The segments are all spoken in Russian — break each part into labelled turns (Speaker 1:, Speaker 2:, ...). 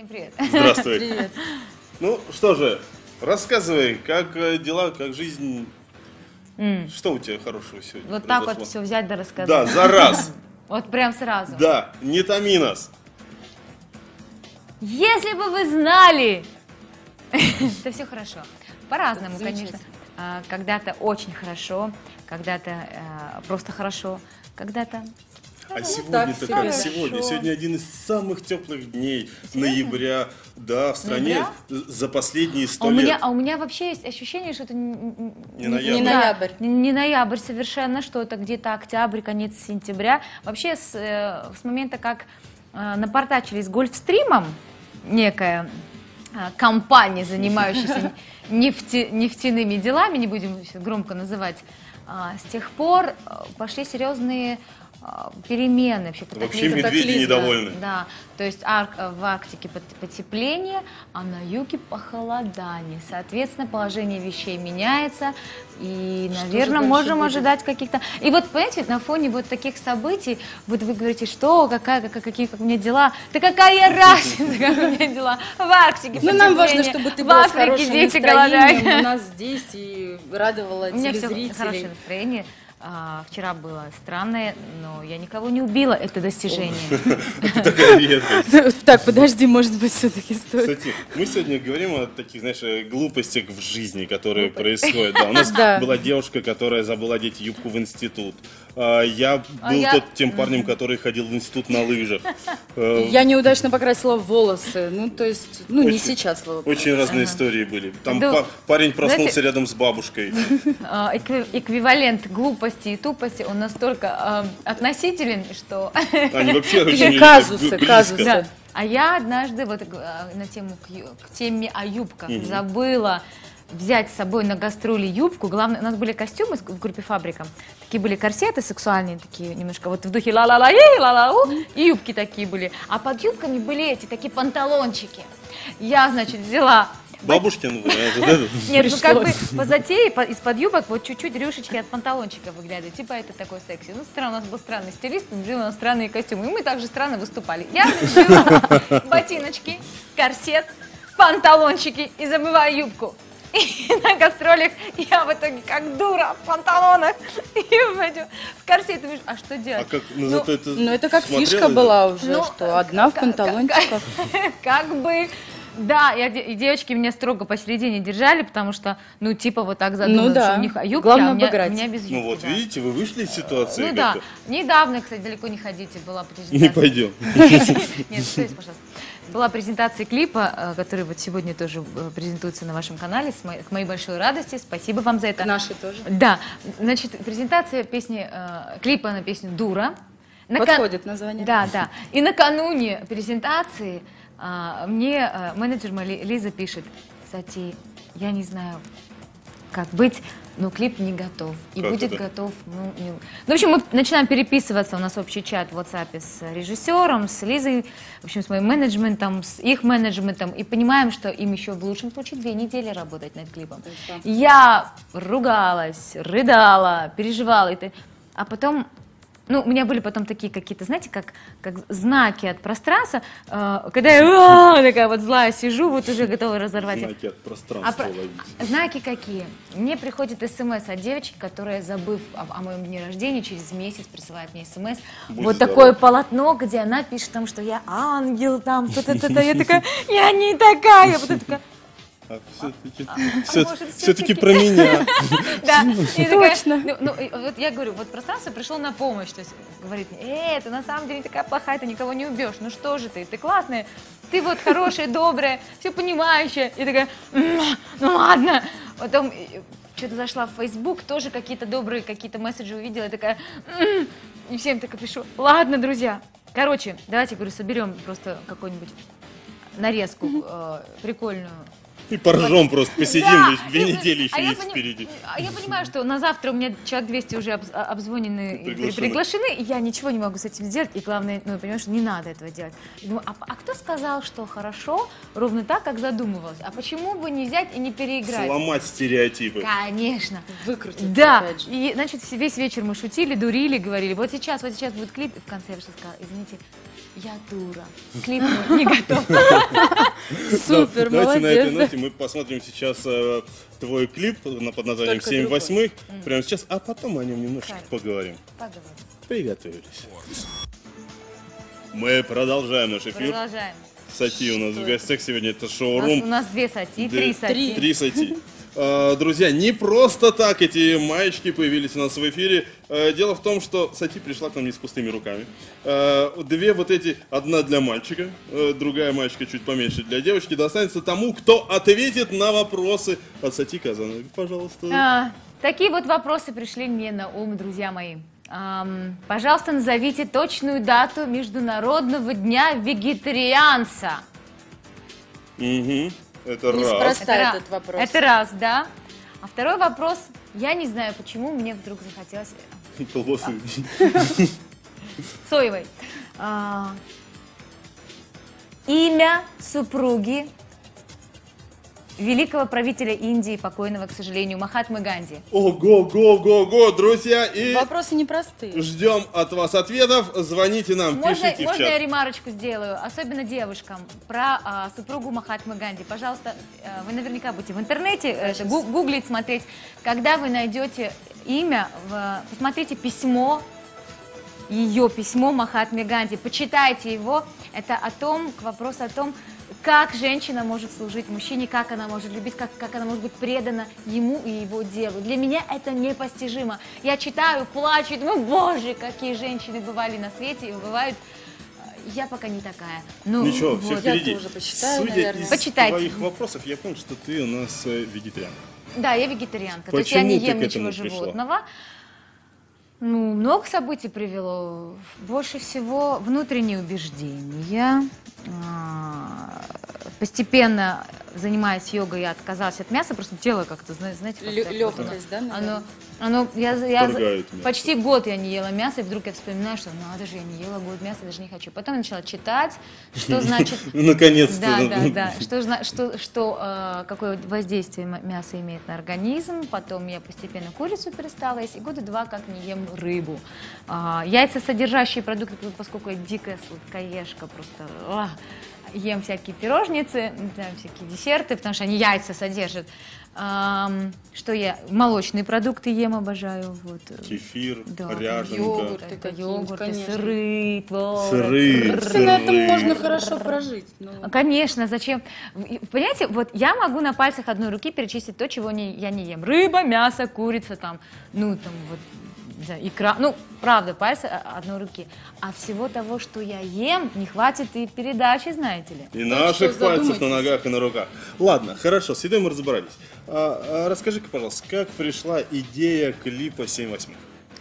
Speaker 1: Всем привет.
Speaker 2: Здравствуй.
Speaker 3: Привет.
Speaker 2: Ну что же, рассказывай, как дела, как жизнь, что у тебя хорошего сегодня
Speaker 1: Вот так
Speaker 2: произошло?
Speaker 1: вот все взять да рассказать.
Speaker 2: Да, за раз.
Speaker 1: Вот прям сразу.
Speaker 2: Да, не томи нас.
Speaker 1: Если бы вы знали, это все хорошо. По-разному, конечно. Когда-то очень хорошо, когда-то просто хорошо, когда-то...
Speaker 2: А сегодня
Speaker 3: так
Speaker 2: такая,
Speaker 3: хорошо.
Speaker 2: сегодня один из самых теплых дней ноября, да, в стране за последние 100 лет.
Speaker 1: А у меня вообще есть ощущение, что это
Speaker 2: Не ноябрь.
Speaker 3: Не ноябрь.
Speaker 1: Не ноябрь совершенно, что это где-то октябрь, конец сентября. Вообще с момента, как напортачились Гольфстримом, некая компания, занимающаяся нефтяными делами, не будем громко называть, с тех пор пошли серьезные перемены.
Speaker 2: Вообще медведи недовольны.
Speaker 1: Да, то есть в Арктике потепление, а на юге похолодание. Соответственно, положение вещей меняется, и, наверное, можем ожидать каких-то... И вот, понимаете, на фоне вот таких событий, вот вы говорите, что, как у меня дела? Да какая разница, как у меня дела? В Арктике
Speaker 3: Ну, нам важно, чтобы ты
Speaker 1: в
Speaker 3: была с
Speaker 1: Африке
Speaker 3: хорошим
Speaker 1: дети
Speaker 3: настроением
Speaker 1: голодают.
Speaker 3: у нас здесь и радовала
Speaker 1: У меня все
Speaker 3: телезрителей.
Speaker 1: хорошее настроение. Вчера было странное, но я никого не убила, это достижение.
Speaker 2: Это такая редкость.
Speaker 3: Так, подожди, может быть, все-таки стоит.
Speaker 2: Кстати, мы сегодня говорим о таких, знаешь, глупостях в жизни, которые происходят. Да, у нас
Speaker 3: Да.
Speaker 2: была девушка, которая забыла одеть юбку в институт. Я был тем парнем, который ходил в институт на лыжах.
Speaker 3: Я неудачно покрасила волосы. Ну, то есть, не
Speaker 2: Очень-
Speaker 3: сейчас, слава богу.
Speaker 2: Очень разные истории были. Там
Speaker 1: Да.
Speaker 2: парень проснулся
Speaker 1: Знаете-
Speaker 2: рядом с бабушкой.
Speaker 1: Эквивалент глупости и тупости, он настолько относителен, что...
Speaker 2: Они вообще
Speaker 3: Или
Speaker 2: очень
Speaker 3: казусы,
Speaker 2: близко.
Speaker 3: казусы.
Speaker 1: Да. А я однажды вот на тему к теме о юбках забыла взять с собой на гастроли юбку. Главное, у нас были костюмы в группе «Фабрика». Такие были корсеты сексуальные, такие немножко вот в духе ла-ла-ла-ей, ла-ла-у, и юбки такие были. А под юбками были эти такие панталончики. Я, значит, взяла...
Speaker 2: Бабушкин вариант, вот этот.
Speaker 1: Нет, ну как бы
Speaker 3: Пришлось.
Speaker 1: по затее из-под юбок вот чуть-чуть рюшечки от панталончика выглядывают. Типа это такой секси. Ну, у нас был странный стилист, он взял у нас странные костюмы. И мы также странно выступали. Я взяла ботиночки, корсет, панталончики и забываю юбку. И на гастролях я в итоге как дура в панталонах и в корсете. Думаешь, а что
Speaker 2: А
Speaker 1: делать?
Speaker 2: как, ну зато это
Speaker 3: Ну, это как
Speaker 2: смотрелось
Speaker 3: фишка
Speaker 2: же.
Speaker 3: была уже,
Speaker 1: Ну,
Speaker 3: что одна в панталончиках.
Speaker 1: Как бы... Да, и девочки меня строго посередине держали, потому что, ну, типа вот так задумалось,
Speaker 3: Ну да.
Speaker 1: что у них юбки,
Speaker 3: Главное
Speaker 1: а у
Speaker 3: обыграть.
Speaker 1: меня без юбки.
Speaker 2: Ну вот,
Speaker 1: да.
Speaker 2: видите, вы вышли из ситуации.
Speaker 1: Ну да.
Speaker 2: как-то.
Speaker 1: Недавно, кстати, далеко не ходите, была презентация.
Speaker 2: Не пойдем.
Speaker 1: Нет, стойте, пожалуйста. Была презентация клипа, который вот сегодня тоже презентуется на вашем канале, к моей большой радости. Спасибо вам за это.
Speaker 3: Наши тоже.
Speaker 1: Да, значит, презентация песни, клипа на песню «Дура».
Speaker 3: Подходит название.
Speaker 1: Да, да. И накануне презентации мне менеджер моя Лиза пишет: кстати, я не знаю, как быть, но клип не готов. И
Speaker 2: Как
Speaker 1: будет
Speaker 2: это?
Speaker 1: готов, ну, в общем, мы начинаем переписываться, у нас общий чат в WhatsApp с режиссером, с Лизой, в общем, с моим менеджментом, с их менеджментом, и понимаем, что им еще в лучшем случае 2 недели работать над клипом. Я ругалась, рыдала, переживала, а потом... Ну, у меня были потом такие какие-то, знаете, как знаки от пространства, когда я такая вот злая сижу, вот уже готова разорвать.
Speaker 2: Знаки от пространства ловить.
Speaker 1: Знаки какие? Мне приходит смс от девочки, которая, забыв о моем дне рождения, через месяц присылает мне смс.
Speaker 2: Будь
Speaker 1: Вот
Speaker 2: здоров.
Speaker 1: такое полотно, где она пишет там, что я ангел, там, та-та-та-та. Я такая, я не такая. Потом такая, может,
Speaker 2: Все-таки про меня.
Speaker 1: да, и такая,
Speaker 3: Точно.
Speaker 1: вот я говорю, вот пространство пришло на помощь, то есть говорит мне, ты на самом деле не такая плохая, ты никого не убьешь, ну что же ты классная, ты вот хорошая, добрая, все понимающая, и такая, ну ладно, потом что-то зашла в Facebook, тоже какие-то добрые, какие-то месседжи увидела, и такая, и всем так пишу, ладно, друзья, короче, давайте, говорю, соберем просто какую-нибудь нарезку прикольную.
Speaker 2: И поржем просто, посидим,
Speaker 1: Да,
Speaker 2: 2 недели еще
Speaker 1: а я
Speaker 2: есть
Speaker 1: пони-
Speaker 2: впереди.
Speaker 1: А я понимаю, что на завтра у меня человек 200 уже обзвонены и приглашены, и я ничего не могу с этим сделать, и главное, ну, понимаешь, что не надо этого делать. И думаю, а кто сказал, что хорошо, ровно так, как задумывалась? А почему бы не взять и не переиграть?
Speaker 2: Сломать стереотипы.
Speaker 1: Конечно.
Speaker 3: Выкрутиться,
Speaker 1: Да,
Speaker 3: опять же.
Speaker 1: и, значит, весь вечер мы шутили, дурили, говорили, вот сейчас будет клип, и в конце я просто сказала, извините, я дура. Клип не готов.
Speaker 3: Супер,
Speaker 2: Давайте на этой
Speaker 3: молодец.
Speaker 2: ноте мы посмотрим сейчас твой клип под названием
Speaker 3: Только
Speaker 2: 7
Speaker 3: другой.
Speaker 2: восьмых. Прямо сейчас, а потом о нем немножечко
Speaker 1: Хорошо.
Speaker 2: поговорим.
Speaker 1: Поговорим.
Speaker 2: Приготовились. Мы продолжаем наш эфир.
Speaker 1: Продолжаем.
Speaker 2: Сати у нас в гостях сегодня, это
Speaker 1: У
Speaker 2: шоурум.
Speaker 1: нас 2 сати,
Speaker 2: Да,
Speaker 1: 3 сати.
Speaker 2: 3 сати. Друзья, не просто так эти маечки появились у нас в эфире. Дело в том, что Сати пришла к нам не с пустыми руками. Две вот эти, одна для мальчика, другая маечка чуть поменьше для девочки, достанется тому, кто ответит на вопросы от Сати Казановой. Пожалуйста.
Speaker 1: Такие вот вопросы пришли мне на ум, друзья мои. Пожалуйста, назовите точную дату Международного дня вегетарианца.
Speaker 2: Угу. Это раз.
Speaker 3: Неспроста. Ставь
Speaker 1: ра-
Speaker 3: этот вопрос.
Speaker 1: Это раз, да. А второй вопрос, я не знаю, почему мне вдруг захотелось
Speaker 2: Колбасы.
Speaker 1: соевой. Имя супруги великого правителя Индии, покойного, к сожалению, Махатмы Ганди.
Speaker 2: Ого, друзья, и
Speaker 3: Вопросы непростые.
Speaker 2: ждем от вас ответов. Звоните нам, пишите в
Speaker 1: Можно я
Speaker 2: чат.
Speaker 1: ремарочку сделаю, особенно девушкам, про супругу Махатмы Ганди? Пожалуйста, вы наверняка будете в интернете это гуглить, смотреть. Когда вы найдете имя, посмотрите письмо, ее письмо Махатме Ганди, почитайте его. Это к вопросу о том, как женщина может служить мужчине, как она может любить, как она может быть предана ему и его делу. Для меня это непостижимо. Я читаю, плачу, и думаю, боже, какие женщины бывали на свете и бывают. Я пока не такая. Ну,
Speaker 2: Ничего, все
Speaker 1: вот.
Speaker 2: впереди.
Speaker 3: Я тоже почитаю,
Speaker 2: Судя
Speaker 3: наверное.
Speaker 2: из
Speaker 1: Почитайте.
Speaker 2: твоих вопросов, я понял, что ты у нас вегетарианка.
Speaker 1: Да, я вегетарианка. То есть я
Speaker 2: Почему
Speaker 1: не
Speaker 2: ты
Speaker 1: ем
Speaker 2: к этому
Speaker 1: ничего
Speaker 2: пришла?
Speaker 1: животного. Ну, много событий привело. Больше всего внутренние убеждения. Постепенно, занимаясь йогой, я отказалась от мяса, просто тело как-то, знаете, как-то
Speaker 3: Легкость, да, наверное?
Speaker 1: я
Speaker 2: Вторгает мясо.
Speaker 1: почти год я не ела мясо, и вдруг я вспоминаю, что надо же, я не ела год мяса, даже не хочу. Потом я начала читать, что значит...
Speaker 2: Наконец-то.
Speaker 1: Да. Какое воздействие мясо имеет на организм. Потом я постепенно курицу перестала есть, и года 2 как не ем рыбу. Яйцесодержащие продукты, поскольку я дикая сладкоежка, просто ем всякие пирожницы, да, всякие десерты, потому что они яйца содержат. Что я? Молочные продукты ем, обожаю. Вот.
Speaker 2: Кефир,
Speaker 1: Да,
Speaker 2: ряженка.
Speaker 3: йогурт.
Speaker 1: Это
Speaker 3: какие-нибудь,
Speaker 1: йогурты,
Speaker 3: конечно.
Speaker 1: сыры, творог.
Speaker 2: Сыры.
Speaker 3: На этом можно хорошо прожить. Ну,
Speaker 1: Конечно, зачем? Понимаете, вот я могу на пальцах одной руки перечислить то, чего я не ем. Рыба, мясо, курица, там, вот, не знаю, икра. Ну, правда, пальцы одной руки. А всего того, что я ем, не хватит и передачи, знаете ли.
Speaker 2: И наших
Speaker 3: что
Speaker 2: пальцев на
Speaker 3: задумайтесь.
Speaker 2: ногах и на руках. Ладно, хорошо, с едой мы разобрались. Расскажи-ка, пожалуйста, как пришла идея клипа 7 восьмых?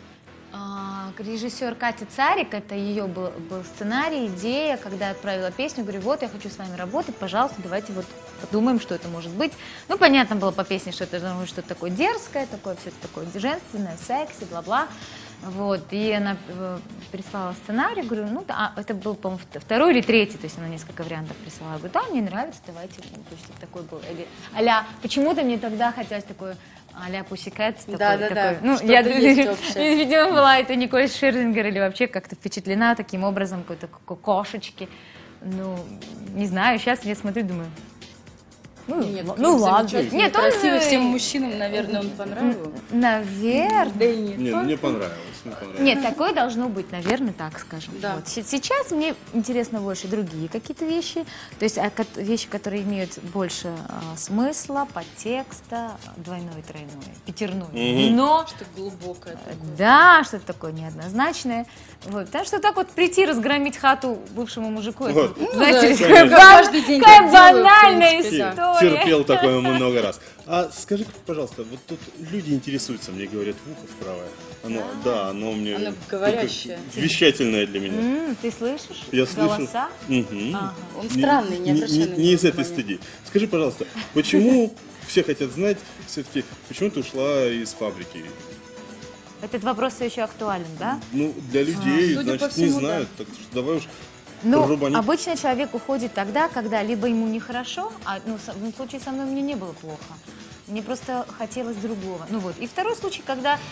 Speaker 1: Режиссер Катя Царик, это ее был сценарий, идея, когда я отправила песню, говорю, вот я хочу с вами работать, пожалуйста, давайте вот подумаем, что это может быть. Ну, понятно было по песне, что это что-то такое дерзкое, такое все такое женственное, секси, бла-бла. Вот, и она прислала сценарий, говорю, это был, по-моему, 2-й или 3-й, то есть она несколько вариантов прислала. Я говорю, да, мне нравится, давайте, то есть такой был, или а-ля, почему-то мне тогда хотелось такое, а-ля Pussycat,
Speaker 3: Да.
Speaker 1: ну,
Speaker 3: Что-то
Speaker 1: я,
Speaker 3: есть общее.
Speaker 1: видимо, была это Николь Шерзингер или вообще как-то впечатлена таким образом, какой-то кошечки, ну, не знаю, сейчас я смотрю, думаю,
Speaker 3: Нет,
Speaker 1: ну ладно.
Speaker 3: замечательный,
Speaker 1: Нет, он
Speaker 3: красивый, всем мужчинам, наверное, он понравился.
Speaker 1: наверное.
Speaker 3: Да и не
Speaker 2: Нет,
Speaker 3: только.
Speaker 2: мне понравилось.
Speaker 1: Нет, такое должно быть, наверное, так скажем.
Speaker 3: Да.
Speaker 1: Вот. Сейчас мне интересно больше другие какие-то вещи, то есть вещи, которые имеют больше смысла, подтекста, двойное, тройное, пятерное, но
Speaker 3: Что глубокое такое.
Speaker 1: да, что-то такое неоднозначное. Вот. Потому что так вот прийти разгромить хату бывшему мужику, это,
Speaker 2: Вот.
Speaker 1: знаете,
Speaker 3: да,
Speaker 2: конечно.
Speaker 3: каждый день
Speaker 1: какая
Speaker 3: так делаю, в
Speaker 1: банальная
Speaker 3: принципе, да.
Speaker 1: история.
Speaker 2: Терпел такое много раз. А скажи, пожалуйста, вот тут люди интересуются, мне говорят, в ухо в правое. Оно мне
Speaker 3: Оно
Speaker 2: только
Speaker 3: говорящее.
Speaker 2: вещательное для меня.
Speaker 1: Ты слышишь
Speaker 2: Я слышу.
Speaker 1: голоса?
Speaker 2: Мгм.
Speaker 1: Ага.
Speaker 3: Он странный, не обращай на
Speaker 2: Не
Speaker 3: него
Speaker 2: из этой
Speaker 3: внимания.
Speaker 2: студии. Скажи, пожалуйста, почему все хотят знать, все-таки, почему ты ушла из фабрики?
Speaker 1: Этот вопрос все еще актуален, да?
Speaker 2: Ну, для людей,
Speaker 3: судя по
Speaker 2: значит, не
Speaker 3: всему,
Speaker 2: знают. Так что давай уж
Speaker 1: Ну,
Speaker 2: рубанем.
Speaker 1: обычно человек уходит тогда, когда либо ему нехорошо, в случае со мной мне не было плохо. Мне просто хотелось другого. Ну вот. И второй случай, когда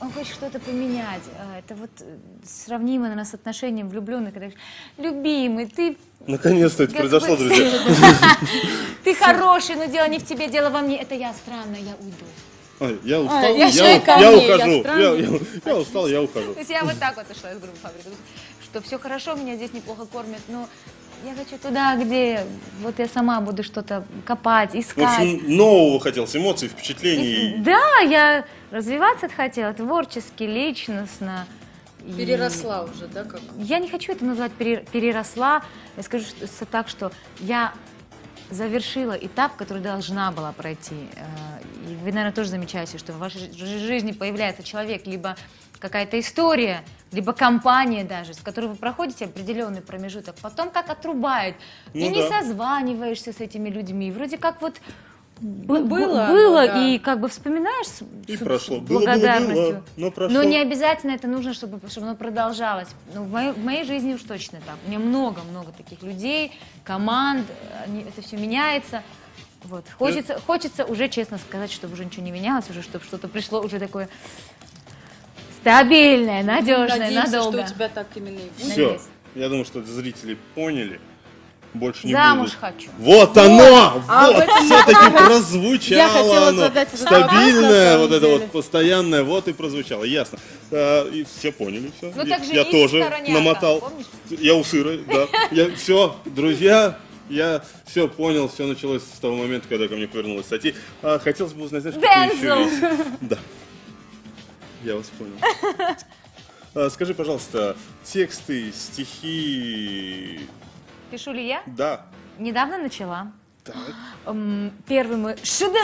Speaker 1: он хочет что-то поменять. Это вот сравнимо, наверное, с отношением влюбленных, когда говоришь, любимый, ты...
Speaker 2: Наконец-то это произошло, друзья.
Speaker 1: Ты хороший, но дело не в тебе, дело во мне. Это я странная, я уйду.
Speaker 2: Ой, я устал,
Speaker 3: я
Speaker 2: я
Speaker 3: ухожу.
Speaker 2: ухожу. Я устал, я ухожу.
Speaker 1: То есть я вот так вот ушла из группы «Фабрика», что все хорошо, меня здесь неплохо кормят, но я хочу туда, где вот я сама буду что-то копать,
Speaker 2: В
Speaker 1: искать.
Speaker 2: общем, нового хотелось, эмоций, впечатлений.
Speaker 1: Да, я развиваться хотела творчески, личностно. И
Speaker 3: Переросла уже, да, как?
Speaker 1: Я не хочу это назвать переросла. Я скажу так, что я завершила этап, который должна была пройти. И вы, наверное, тоже замечаете, что в вашей жизни появляется человек, либо какая-то история, либо компания даже, с которой вы проходите определенный промежуток, потом как отрубает,
Speaker 2: Ну
Speaker 1: и не
Speaker 2: да.
Speaker 1: созваниваешься с этими людьми. Вроде как вот
Speaker 3: было, да.
Speaker 1: и как бы вспоминаешь
Speaker 2: И
Speaker 1: с
Speaker 2: прошло.
Speaker 1: благодарностью.
Speaker 2: Но прошло.
Speaker 1: Но не обязательно это нужно, чтобы оно продолжалось. Ну, в моей жизни уж точно так. У меня много-много таких людей, команд, это все меняется. Вот. Хочется уже, честно сказать, чтобы уже ничего не менялось, уже чтобы что-то пришло уже такое стабильное, надежное,
Speaker 3: Надеемся,
Speaker 1: надолго.
Speaker 3: что у тебя так именно и будет.
Speaker 2: Все.
Speaker 1: Надеюсь.
Speaker 2: Я думаю, что зрители поняли. Больше не
Speaker 1: Замуж
Speaker 2: будут.
Speaker 1: хочу.
Speaker 2: Вот оно!
Speaker 3: А
Speaker 2: Вот!
Speaker 3: об этом
Speaker 2: Все-таки
Speaker 3: я
Speaker 2: прозвучало
Speaker 3: хотела
Speaker 2: оно.
Speaker 3: задать этот вопрос, на
Speaker 2: Стабильное,
Speaker 3: самом
Speaker 2: вот это
Speaker 3: деле.
Speaker 2: вот постоянное, вот и прозвучало. Ясно. И все поняли все.
Speaker 1: Ну, так же
Speaker 2: Я
Speaker 1: и
Speaker 2: тоже
Speaker 1: стороняка,
Speaker 2: намотал.
Speaker 1: помнишь?
Speaker 2: Я у сыра, да. Все, друзья, я все понял, все началось с того момента, когда ко мне повернулась статья. Хотелось бы узнать, знаешь, какой еще
Speaker 1: Дензел!
Speaker 2: есть? Да. Я вас понял. Скажи, пожалуйста, тексты, стихи...
Speaker 1: Пишу ли я?
Speaker 2: Да.
Speaker 1: Недавно начала.
Speaker 2: Так.
Speaker 1: Первый мой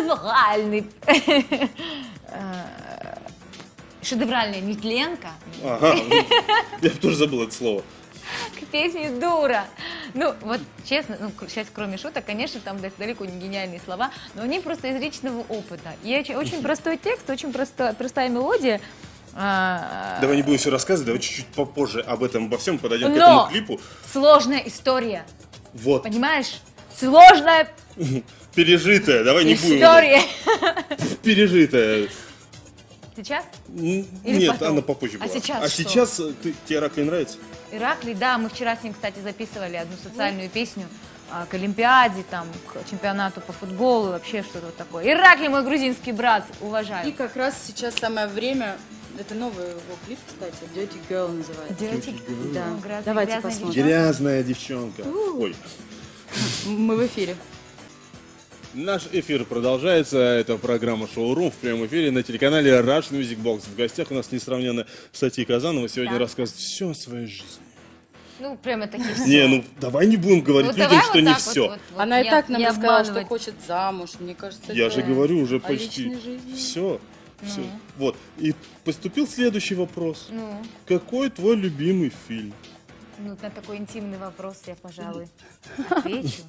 Speaker 1: шедевральная нетленка
Speaker 2: Ага. Я тоже забыл это слово.
Speaker 1: к песне «Дура». Ну, вот честно, ну, сейчас кроме шуток, конечно, там далеко не гениальные слова, но они просто из личного опыта. И очень простой текст, очень простая мелодия.
Speaker 2: Давай не будем все рассказывать, давай чуть-чуть попозже об этом, обо всем подойдем к
Speaker 1: Но
Speaker 2: этому клипу.
Speaker 1: сложная история,
Speaker 2: Вот.
Speaker 1: понимаешь? Сложная
Speaker 2: Пережитая, давай не будем.
Speaker 1: история.
Speaker 2: Пережитая.
Speaker 1: Сейчас?
Speaker 2: Нет,
Speaker 1: потом?
Speaker 2: она попозже
Speaker 1: А
Speaker 2: была.
Speaker 1: сейчас
Speaker 2: А
Speaker 1: что?
Speaker 2: сейчас тебе Ираклий нравится?
Speaker 1: Ираклий, да, мы вчера с ним, кстати, записывали одну социальную песню к Олимпиаде, там, к чемпионату по футболу, вообще что-то вот такое. Ираклий, мой грузинский брат, уважаю.
Speaker 3: И как раз сейчас самое время. Это новый его клип, кстати, Dirty Girl называется.
Speaker 1: Dirty
Speaker 3: Да.
Speaker 1: Girl. Грязная
Speaker 3: Давайте
Speaker 1: девчонка.
Speaker 3: посмотрим.
Speaker 2: Грязная девчонка. Ой.
Speaker 3: Мы в эфире.
Speaker 2: Наш эфир продолжается. Это программа «Шоурум» в прямом эфире на телеканале Rush Music Box. В гостях у нас несравненно Сати Казанова. Сегодня
Speaker 1: Да.
Speaker 2: рассказывает все о своей жизни.
Speaker 1: Ну, прямо такие все.
Speaker 2: Не, ну давай не будем говорить людям,
Speaker 1: давай
Speaker 2: что
Speaker 1: вот
Speaker 2: не
Speaker 1: так
Speaker 2: все.
Speaker 1: вот
Speaker 3: Она и
Speaker 1: не-
Speaker 3: так нам
Speaker 1: не
Speaker 3: рассказала, что
Speaker 1: обманывать.
Speaker 3: хочет замуж. Мне кажется,
Speaker 2: Я
Speaker 3: это
Speaker 2: же говорю уже
Speaker 3: о
Speaker 2: почти
Speaker 3: личной жизни.
Speaker 2: все. Вот. И поступил следующий вопрос.
Speaker 1: Ну,
Speaker 2: Какой твой любимый фильм?
Speaker 1: ну, на такой интимный вопрос я, пожалуй, отвечу.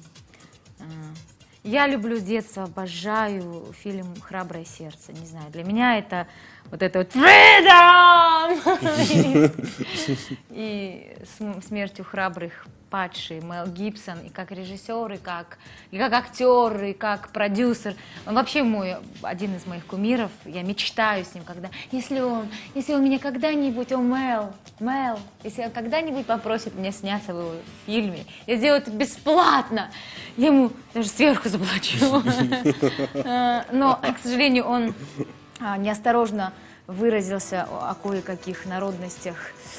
Speaker 1: Я люблю с детства, обожаю фильм «Храброе сердце». Не знаю, для меня это вот freedom! И смертью храбрых падший Мел Гибсон, и как режиссер, и как актер, и как продюсер. Он вообще один из моих кумиров. Я мечтаю с ним, если он меня когда-нибудь, Мел, если он когда-нибудь попросит меня сняться в его фильме, я сделаю это бесплатно. Я ему даже сверху заплачу. Но, к сожалению, он неосторожно выразился о кое-каких народностях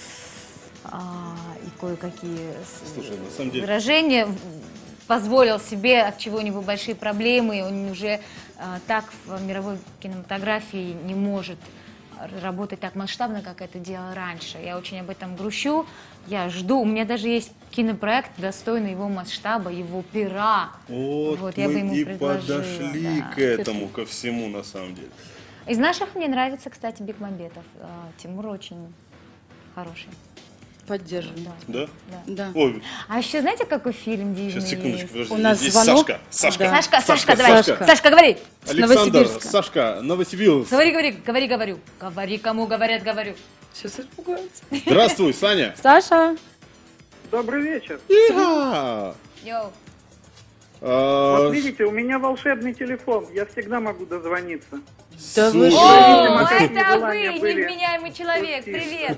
Speaker 1: и кое-какие
Speaker 2: Слушай, на самом деле...
Speaker 1: выражения, позволил себе, от чего у него большие проблемы, и он уже так в мировой кинематографии не может работать так масштабно, как это делал раньше. Я очень об этом грущу, я жду. У меня даже есть кинопроект, достойный его масштаба, его пера.
Speaker 2: Вот
Speaker 1: я бы
Speaker 2: мы
Speaker 1: ему
Speaker 2: и
Speaker 1: предложила,
Speaker 2: подошли
Speaker 1: да.
Speaker 2: к этому, ко всему на самом деле.
Speaker 1: Из наших мне нравится, кстати, Бекмамбетов. Тимур очень хороший.
Speaker 3: Поддерживаем.
Speaker 1: Да.
Speaker 2: Да?
Speaker 3: Да.
Speaker 2: Ой,
Speaker 1: А еще знаете, какой фильм дивный
Speaker 2: сейчас, секундочку,
Speaker 1: есть?
Speaker 2: подожди.
Speaker 3: У нас
Speaker 2: Здесь
Speaker 3: звонок.
Speaker 2: Сашка.
Speaker 3: Да.
Speaker 1: Сашка, давай.
Speaker 3: Сашка.
Speaker 1: Сашка, говори.
Speaker 2: Александр,
Speaker 3: Новосибирска.
Speaker 2: Сашка, Новосибирск.
Speaker 1: Говорю. Говори, кому говорят, говорю.
Speaker 3: Сейчас испугаются.
Speaker 2: Здравствуй, Саня.
Speaker 3: Саша.
Speaker 4: Добрый вечер.
Speaker 2: Ига.
Speaker 1: Йоу.
Speaker 2: А,
Speaker 4: Вот видите, у меня волшебный телефон, я всегда могу дозвониться.
Speaker 3: Да вы
Speaker 2: Супер.
Speaker 1: О,
Speaker 4: Какие
Speaker 1: это вы,
Speaker 4: желания были?
Speaker 1: невменяемый человек,
Speaker 4: Пустить.
Speaker 1: привет.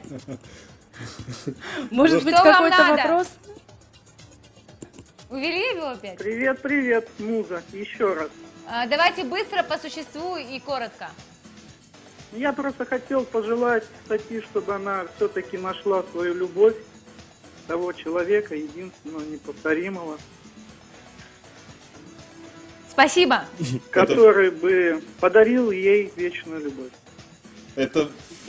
Speaker 3: Может быть,
Speaker 1: Что вам
Speaker 3: какой-то
Speaker 1: надо?
Speaker 3: вопрос?
Speaker 1: Увели его опять?
Speaker 4: Привет, привет, муза, еще раз.
Speaker 1: Давайте быстро по существу и коротко.
Speaker 4: Я просто хотел пожелать Сати, чтобы она все-таки нашла свою любовь, того человека, единственного, неповторимого,
Speaker 1: Спасибо.
Speaker 4: который бы подарил ей вечную любовь.
Speaker 2: Это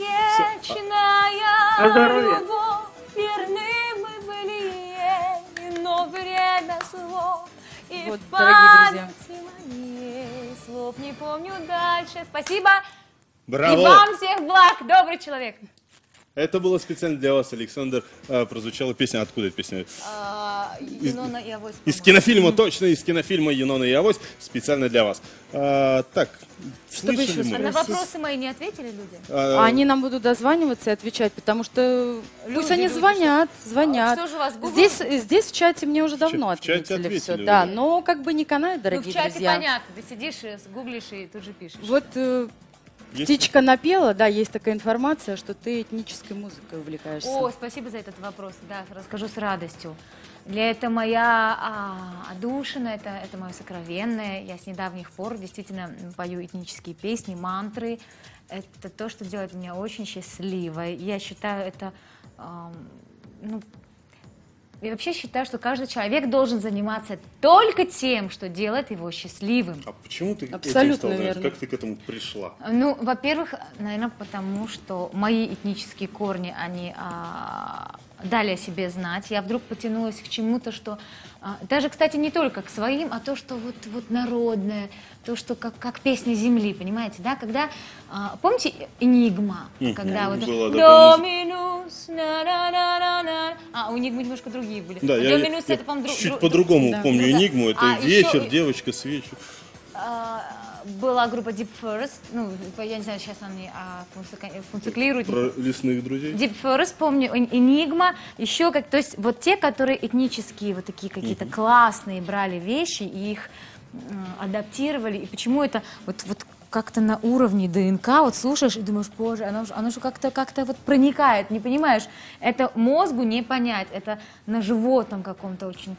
Speaker 4: На здоровье.
Speaker 1: Вечная любовь, верны мы были ей, но время слов, и
Speaker 3: Вот,
Speaker 1: в
Speaker 3: дорогие друзья.
Speaker 1: памяти моей слов не помню дальше. Спасибо. И
Speaker 2: браво!
Speaker 1: вам всех благ, добрый человек.
Speaker 2: Это было специально для вас, Александр. Прозвучала песня. Откуда эта песня?
Speaker 1: Юнона и Авось,
Speaker 2: Из
Speaker 1: по-моему.
Speaker 2: кинофильма, точно, из кинофильма «Юнона и Авось». Специально для вас. Так,
Speaker 3: Что бы
Speaker 2: слышали
Speaker 3: еще
Speaker 2: мы?
Speaker 1: А на
Speaker 3: спросить?
Speaker 1: вопросы мои не ответили люди?
Speaker 3: А они нам будут дозваниваться и отвечать, потому что пусть они звонят.
Speaker 1: Что же у вас, Google?
Speaker 3: Здесь в чате мне уже давно
Speaker 2: В чате
Speaker 3: ответили все.
Speaker 2: ответили
Speaker 3: Да,
Speaker 2: уже.
Speaker 3: но как бы не канает,
Speaker 1: Ну,
Speaker 3: дорогие
Speaker 1: в чате
Speaker 3: друзья.
Speaker 1: понятно, ты сидишь, гуглишь и тут же пишешь.
Speaker 3: Вот
Speaker 2: Есть?
Speaker 3: птичка напела, да, есть такая информация, что ты этнической музыкой увлекаешься.
Speaker 1: О, спасибо за этот вопрос, да, расскажу с радостью. Для это моя отдушина, это мое сокровенное. Я с недавних пор действительно пою этнические песни, мантры. Это то, что делает меня очень счастливой. Я считаю это, я вообще считаю, что каждый человек должен заниматься только тем, что делает его счастливым.
Speaker 2: А почему ты
Speaker 3: Абсолютно
Speaker 2: этим стал заниматься?
Speaker 3: верно.
Speaker 2: Как ты к этому пришла?
Speaker 1: Ну, во-первых, наверное, потому что мои этнические корни, они дали о себе знать. Я вдруг потянулась к чему-то, что даже, кстати, не только к своим, а то, что вот народное, то, что как песня земли, понимаете, да? Когда, помните, «Энигма»? Когда вот
Speaker 2: Было, да,
Speaker 1: «Доминус», «на-на-на-на-на». У «Энигмы» немножко другие были.
Speaker 2: Да, я
Speaker 1: «Доминус» это, по-моему,
Speaker 2: чуть по-другому
Speaker 3: да.
Speaker 2: помню
Speaker 1: Да.
Speaker 2: «Энигму». Это
Speaker 1: А
Speaker 2: вечер,
Speaker 1: еще-
Speaker 2: девочка с вечер.
Speaker 1: Была группа Deep Forest, ну, я не знаю, сейчас они функционируют.
Speaker 2: Про лесных друзей.
Speaker 1: Deep Forest, помню, Enigma, еще как, то есть вот те, которые этнические, вот такие какие-то классные брали вещи и их адаптировали, и почему это вот как-то на уровне ДНК, вот слушаешь и думаешь, боже, оно же как-то вот проникает, не понимаешь, это мозгу не понять, это на животном каком-то очень,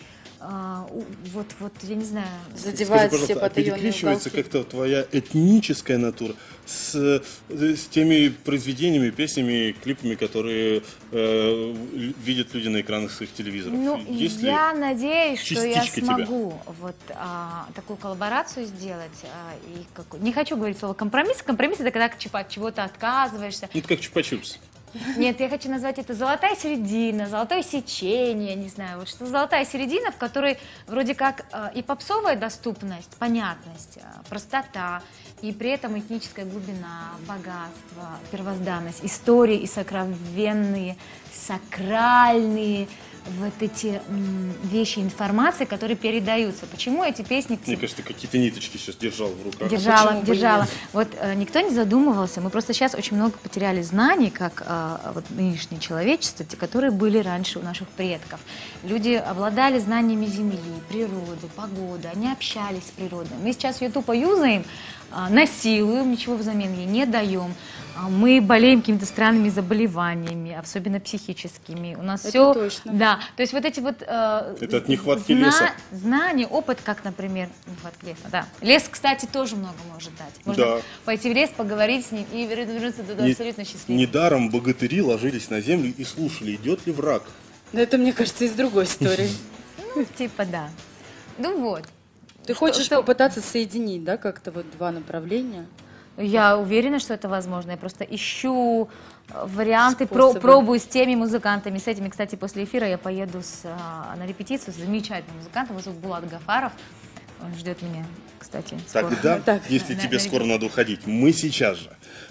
Speaker 1: я не знаю.
Speaker 3: Задевает
Speaker 2: Скажи,
Speaker 3: все
Speaker 2: пожалуйста, а
Speaker 3: потаенные
Speaker 2: перекликивается
Speaker 3: уголки.
Speaker 2: как-то твоя этническая натура с теми произведениями, песнями, клипами, которые видят люди на экранах своих телевизоров?
Speaker 1: Ну,
Speaker 2: Есть ли?
Speaker 1: я надеюсь, что я
Speaker 2: частичка тебя?
Speaker 1: смогу вот такую коллаборацию сделать. Не хочу говорить слово компромисс. Компромисс — это когда от чего-то отказываешься.
Speaker 2: Ну, это как чупа-чупс.
Speaker 1: Нет, я хочу назвать это золотая середина, золотое сечение, не знаю, вот что золотая середина, в которой вроде как и попсовая доступность, понятность, простота, и при этом этническая глубина, богатство, первозданность, истории и сокровенные, сакральные вот эти вещи, информации, которые передаются. Почему эти песни...
Speaker 2: Мне кажется, ты какие-то ниточки сейчас держал в руках.
Speaker 1: Держала,
Speaker 3: Почему бы
Speaker 1: держала.
Speaker 3: нет?
Speaker 1: Вот никто не задумывался. Мы просто сейчас очень много потеряли знаний, как вот нынешнее человечество, те, которые были раньше у наших предков. Люди обладали знаниями земли, природы, погоды, они общались с природой. Мы сейчас ее тупо юзаем, насилуем, ничего взамен ей не даем. Мы болеем какими-то странными заболеваниями, особенно психическими. У нас
Speaker 3: Это
Speaker 1: все...
Speaker 3: точно.
Speaker 1: Да, то есть вот эти вот...
Speaker 2: Это от нехватки леса.
Speaker 1: Знания, опыт, как, например, нехватка леса, да. Лес, кстати, тоже много может дать. Можно
Speaker 2: Да.
Speaker 1: пойти в лес, поговорить с ним и вернуться туда абсолютно счастливым.
Speaker 2: Недаром богатыри ложились на землю и слушали, идет ли враг.
Speaker 3: Но это, мне кажется, из другой истории.
Speaker 1: Ну, типа, да. Ну вот.
Speaker 3: Ты хочешь попытаться соединить, да, как-то вот два направления?
Speaker 1: Я уверена, что это возможно. Я просто ищу варианты,
Speaker 3: Способы.
Speaker 1: пробую с теми музыкантами. С этими, кстати, после эфира я поеду на репетицию с замечательным музыкантом. Его зовут Булат Гафаров. Он ждет меня, кстати, скоро.
Speaker 2: Тогда,
Speaker 3: Так.
Speaker 2: если
Speaker 1: Да,
Speaker 2: тебе
Speaker 1: да,
Speaker 2: скоро
Speaker 1: да.
Speaker 2: надо уходить, мы сейчас же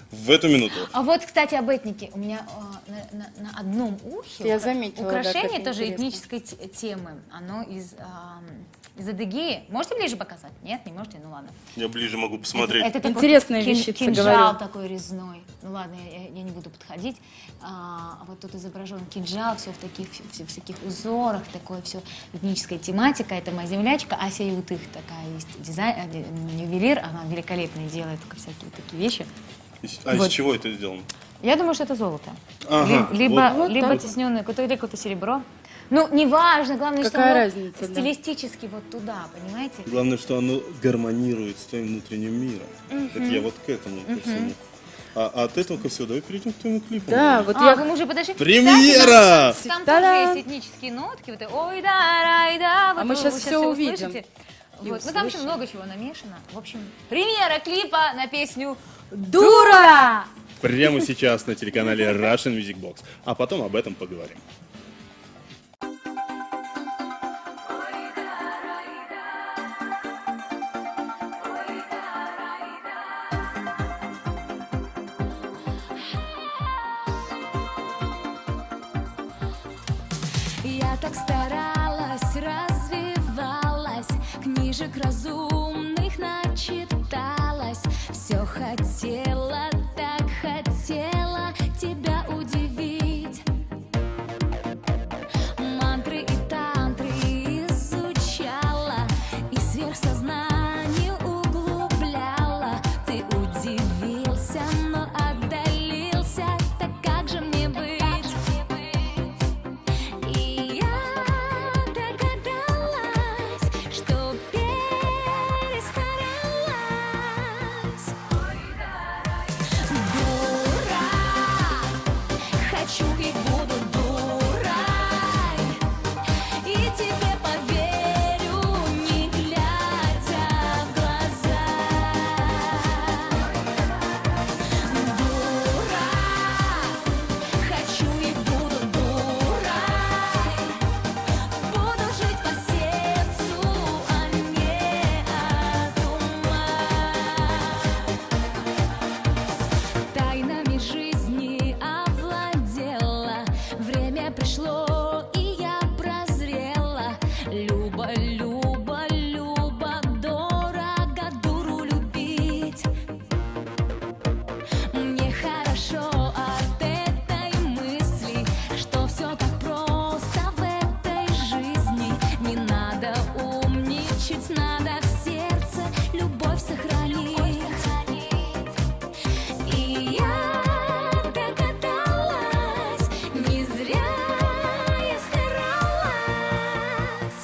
Speaker 2: в эту минуту.
Speaker 1: А вот, кстати, об этнике. У меня на одном ухе
Speaker 3: Я заметила, да,
Speaker 1: украшение
Speaker 3: как
Speaker 1: тоже
Speaker 3: интересно.
Speaker 1: этнической темы. Оно из Адыгеи. Можете ближе показать? Нет, не можете? Ну ладно.
Speaker 2: Я ближе могу посмотреть.
Speaker 1: Это такой
Speaker 3: Интересная вещица,
Speaker 1: кинжал
Speaker 3: говорю.
Speaker 1: такой резной. Ну ладно, я не буду подходить. Вот тут изображен кинжал, все в таких узорах, такое все этническая тематика. Это моя землячка Ася Ютых, такая есть ювелир, она великолепно делает всякие такие вещи.
Speaker 2: А
Speaker 1: Вот.
Speaker 2: из чего это сделано?
Speaker 1: Я думаю, что это золото.
Speaker 2: Ага,
Speaker 1: Либо
Speaker 2: вот.
Speaker 1: тисненное, какое-то серебро. Ну, неважно, главное,
Speaker 3: Какая
Speaker 1: что оно
Speaker 3: разница, да?
Speaker 1: стилистически вот туда, понимаете?
Speaker 2: Главное, что оно гармонирует с твоим внутренним миром. Это я вот к этому ко всему. А от этого ко всему давай перейдем к твоему клипу.
Speaker 3: Да, вот
Speaker 1: Вы
Speaker 3: я...
Speaker 1: мужи, подожди.
Speaker 2: Премьера!
Speaker 1: Кстати, там
Speaker 3: Та-дам!
Speaker 1: тоже есть этнические нотки. Вот, ой, да, рай, да. Вот
Speaker 3: мы
Speaker 1: вы
Speaker 3: щас
Speaker 1: сейчас
Speaker 3: всё увидим.
Speaker 1: услышите.
Speaker 3: И
Speaker 1: Вот. Ну, там еще
Speaker 3: услышим.
Speaker 1: много чего намешано. В общем, премьера клипа на песню «Дура».
Speaker 2: Прямо сейчас на телеканале Russian Music Box. А потом об этом поговорим.
Speaker 5: Я так старалась, развивалась, книжек разумных начиталась, все хотела, так хотела тебя удивить. Мантры и тантры изучала и сверхсознание углубляла. Ты удивился, но отдалился, так как же мне быть? И я догадалась, что перестаралась. Дура, хочу и буду дурой, и тебе поверю, не глядя в глаза. Дура, хочу и буду дурой, буду жить по сердцу, а не от ума. Тайнами жизни овладела, время пришло, и я прозрела. Люба, Люба, Люба, дорого дуру любить. Мне хорошо от этой мысли, что все так просто в этой жизни. Не надо умничать, надо в сердце любовь сохранить. И я догадалась, не зря я старалась.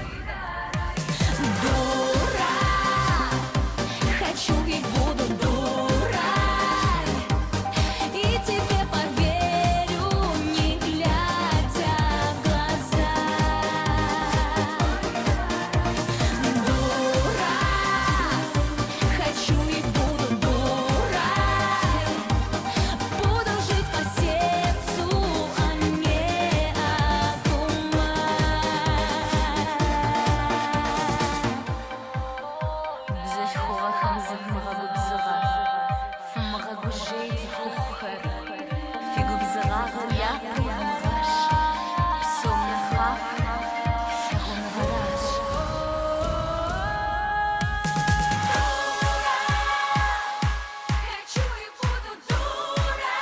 Speaker 5: Дура, хочу и буду дурой, и тебе поверю, не глядя в глаза. Дура, хочу и буду дурой, буду жить по сердцу, а не от ума. Хочу и буду дурой,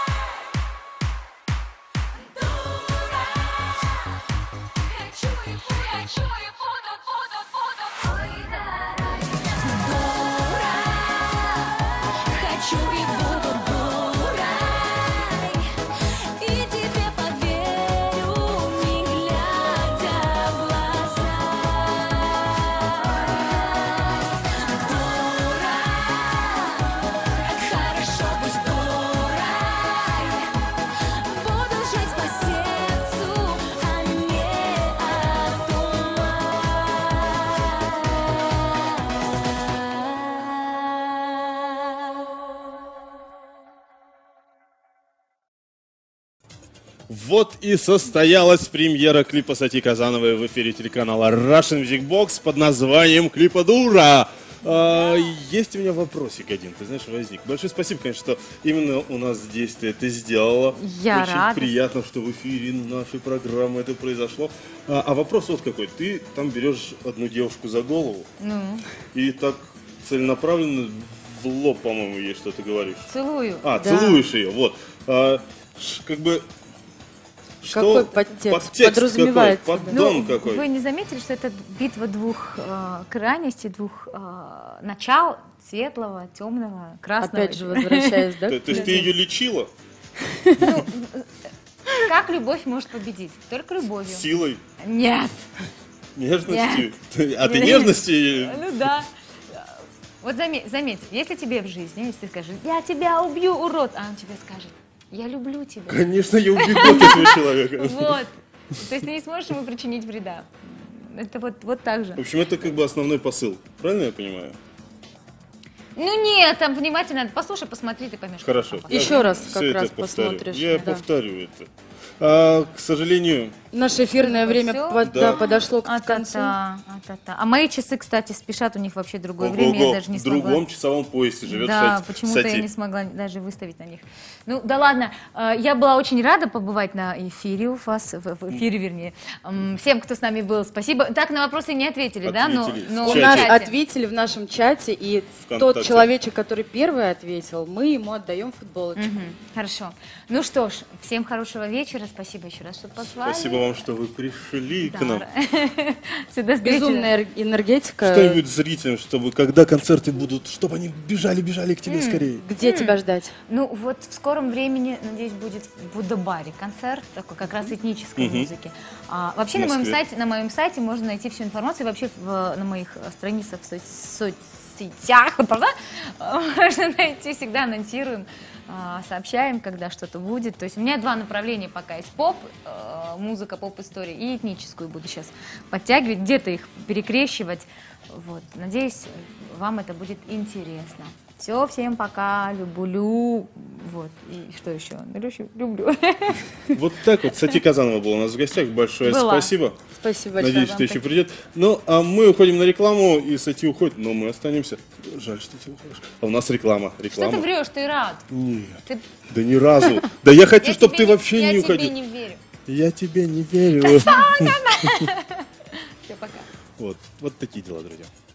Speaker 5: хочу и буду, ой, дарай. Дура, хочу и буду дурой, и тебе поверю, не глядя в глаза. Дура, хорошо быть дурой, буду жить по сердцу, а не от
Speaker 2: Вот и состоялась премьера клипа Сати Казановой в эфире телеканала Russian Music Box под названием «Клипа Дура». Есть у меня вопросик один, ты знаешь, возник. Большое спасибо, конечно, что именно у нас здесь ты это сделала.
Speaker 1: Я
Speaker 2: Очень
Speaker 1: рада.
Speaker 2: приятно, что в эфире нашей программы это произошло. А вопрос вот какой. Ты там берешь одну девушку за голову
Speaker 1: Ну,
Speaker 2: и так целенаправленно в лоб, по-моему, ей что-то говоришь.
Speaker 1: целую.
Speaker 2: Целуешь ее, вот. Как бы...
Speaker 3: Какой подтекст? Подразумевается,
Speaker 2: какой?
Speaker 3: да.
Speaker 2: Поддон какой?
Speaker 1: Вы не заметили, что это битва двух крайностей, двух начал, светлого, темного, красного?
Speaker 3: Опять же, возвращаясь, да?
Speaker 2: То есть ты ее лечила
Speaker 1: Как любовь может победить? Только любовью.
Speaker 2: силой,
Speaker 1: Нет.
Speaker 2: нежностью? А ты нежности?
Speaker 1: Ну да. Вот заметь, если тебе в жизни, если ты скажешь, я тебя убью, урод, а он тебе скажет, я люблю тебя.
Speaker 2: Конечно, я убегу от этого человека.
Speaker 1: Вот. То есть ты не сможешь ему причинить вреда. Это вот так же.
Speaker 2: В общем, это как бы основной посыл. Правильно я понимаю?
Speaker 1: Ну нет, там внимательно надо. Послушай, посмотри, ты поймешь.
Speaker 2: Хорошо.
Speaker 3: Еще раз
Speaker 2: Всё
Speaker 3: как
Speaker 2: это
Speaker 3: раз
Speaker 2: повторю.
Speaker 3: посмотришь.
Speaker 2: Я
Speaker 3: да.
Speaker 2: повторю это. К сожалению,
Speaker 3: Наше эфирное время
Speaker 1: Всё?
Speaker 2: Да.
Speaker 3: подошло к концу.
Speaker 1: А мои часы, кстати, спешат, у них вообще другое время, я
Speaker 2: ого-го,
Speaker 1: даже не
Speaker 2: в
Speaker 1: смогла.
Speaker 2: другом часовом поясе живет
Speaker 1: Да,
Speaker 2: Сати.
Speaker 1: почему-то я не смогла даже выставить на них. Ну, да ладно, я была очень рада побывать на эфире у вас, в эфире, вернее. Всем, кто с нами был, спасибо. Так, на вопросы не ответили, да?
Speaker 2: Ответили.
Speaker 1: Но
Speaker 2: В
Speaker 3: У
Speaker 2: чате.
Speaker 3: нас
Speaker 1: чате.
Speaker 3: ответили в нашем чате, и
Speaker 2: ВКонтакте.
Speaker 3: тот человечек, который первый ответил, мы ему отдаем футболочку.
Speaker 1: Хорошо. Ну что ж, всем хорошего вечера. Спасибо еще раз, что позвали.
Speaker 2: Спасибо вам, что вы пришли к нам.
Speaker 1: Сюда
Speaker 3: Безумная энергетика.
Speaker 2: Что-нибудь зрителям, чтобы когда концерты будут, чтобы они бежали к тебе скорее.
Speaker 3: Где тебя ждать?
Speaker 1: Ну вот в скором времени, надеюсь, будет в Будда-баре концерт, такой как раз этнической музыки. Вообще
Speaker 2: В Москве.
Speaker 1: на моем сайте можно найти всю информацию, вообще на моих страницах в соцсетях, можно найти, всегда анонсируем, сообщаем, когда что-то будет. То есть у меня два направления пока есть: поп, музыка, поп-история, и этническую буду сейчас подтягивать, где-то их перекрещивать. Вот. Надеюсь, вам это будет интересно. Все, всем пока, люблю. Вот. И что еще? Люблю.
Speaker 2: Вот так вот. Сати Казанова была у нас в гостях. Большое
Speaker 1: Была.
Speaker 2: спасибо.
Speaker 3: Спасибо большое.
Speaker 2: Надеюсь,
Speaker 3: вам.
Speaker 2: что еще придет. Ну, а мы уходим на рекламу, и Сати уходит, но мы останемся. Жаль, что ты уходишь. А у нас реклама.
Speaker 1: Что ты врешь, ты рад.
Speaker 2: Нет,
Speaker 1: Ты-
Speaker 2: да ни разу. Да я хочу, чтобы
Speaker 1: тебе
Speaker 2: ты вообще не
Speaker 1: Я
Speaker 2: уходил.
Speaker 1: тебе не верю.
Speaker 2: Я тебе не верю.
Speaker 1: Все, пока.
Speaker 2: Вот такие дела, друзья.